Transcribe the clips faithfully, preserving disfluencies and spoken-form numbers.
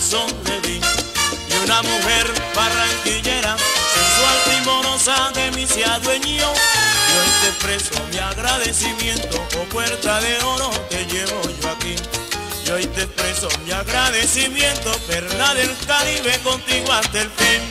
corazón le di. Y una mujer barranquillera, sensual, primorosa, de mí se adueñó. Y hoy te expreso mi agradecimiento, oh puerta de oro que llevo yo aquí. Y hoy te expreso mi agradecimiento, perla del Caribe, contigo hasta el fin.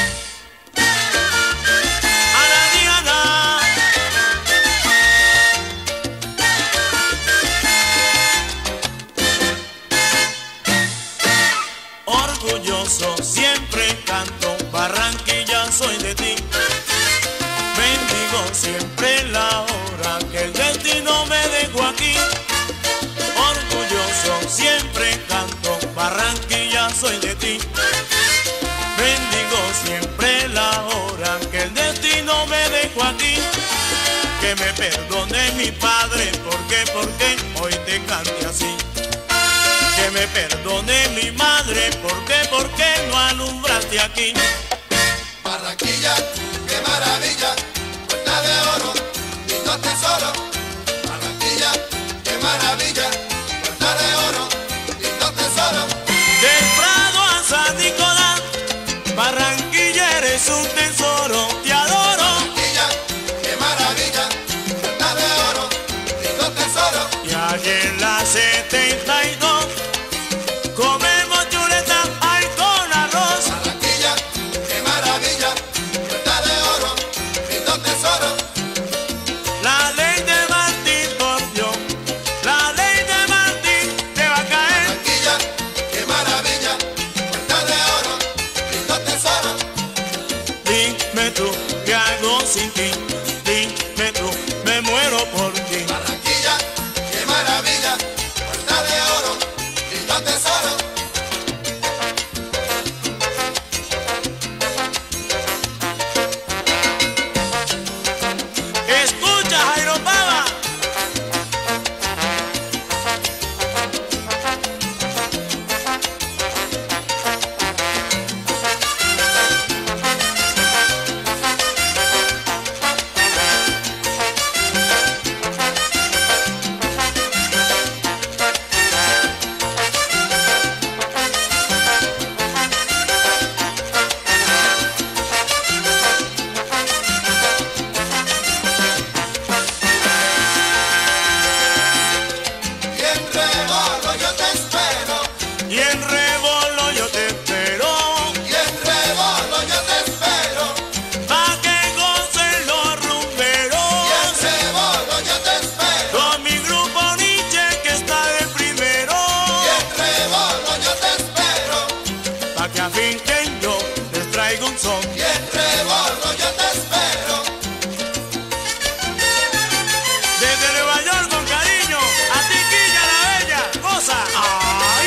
Orgulloso siempre canto, Barranquilla soy de ti. Bendigo siempre la hora que el destino me dejó aquí. Orgulloso siempre canto, Barranquilla soy de ti. Bendigo siempre la hora que el destino me dejó aquí. Que me perdone mi padre, porque, porque hoy te cante así. Que me perdone mi madre, porque, porque no alumbraste aquí. Barranquilla, qué maravilla, puerta de oro, lindo tesoro. Barranquilla, qué maravilla, puerta de oro, lindo tesoro. Del Prado a San Nicolás, Barranquilla eres un tesoro, te adoro. Barranquilla, qué maravilla, puerta de oro, lindo tesoro. Y allí en la setenta y dos comemos chuleta, ay, con arroz. Barranquilla, qué maravilla, puerta de oro, lindo tesoro. La ley de Martín, por Dios, la ley de Martín te va a caer. Barranquilla, qué maravilla, puerta de oro, lindo tesoro. Dime tú, ¿qué hago sin ti? Dime tú, me muero por ti. Barranquilla, qué maravilla, puerta de oro, lindo tesoro. Escucha, Jairo Pava. Y en Rebolo yo te espero, Y en Rebolo yo te espero, y en Rebolo yo te espero, pa' que gocen los y en rumberos. Rebolo yo te espero, Con mi grupo Nietzsche que está de primero, y en Rebolo yo te espero, pa' que afinquen yo les traigo un son. y en Rebolo yo te espero. Desde Nueva York con cariño, a ti Quilla la Bella, cosa. ¡Ay!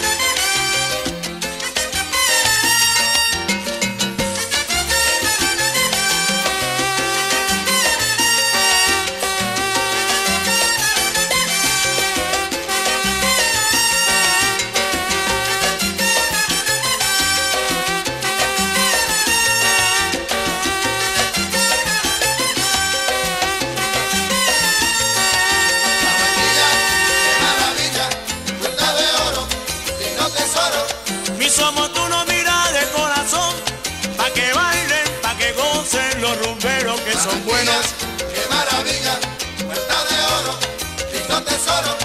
Barranquilla, qué maravilla, puerta de oro, lindo tesoro. Mi somos tú no miras de corazón, pa' que bailen, pa' que gocen los rumberos que son buenos. Barranquilla, qué maravilla, puerta de oro, lindo tesoro.